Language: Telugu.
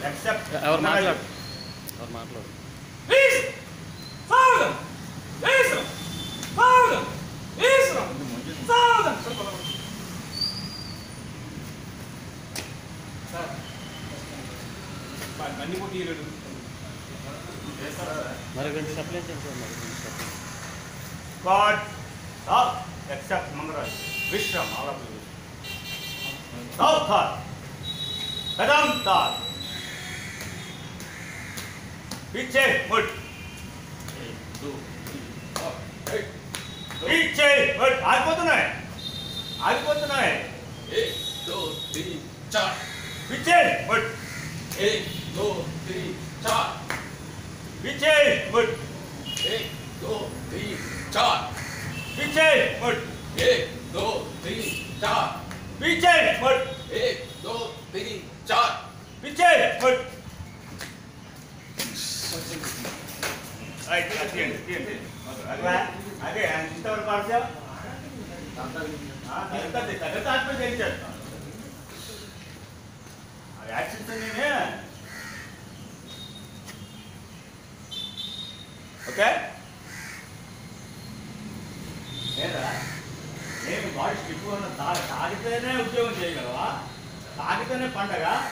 Accept. ఎవరు మాట్లాడు ఎవరు మాట్లాడు Listen. Saudam. Listen. Saudam. Listen. Saudam. Sir. But many more deal. Yes, sir. మరి రెండు సప్లై చేయండి మరి God. Thought. Accept Mangaraj. Vishram. All of you. Thought. Thought. Vedam thought. पीछे मुड़ पीछे मुड़ आगे तो नहीं 1 2 3 4 पीछे मुड़ 1 2 3 4 पीछे मुड़ 1 2 3 4 पीछे मुड़ 1 2 3 4 पीछे मुड़ 1 2 3 4 पीछे मुड़ Right, आगे इंस्टॉल कर दिया तगड़ता हाथ में देख जाता अरे एक्शन से नहीं है ओके నేను బాడీ స్టిఫ్ ఉన్న తాగితేనే ఉద్యోగం చేయగలవా తాగితేనే పండగ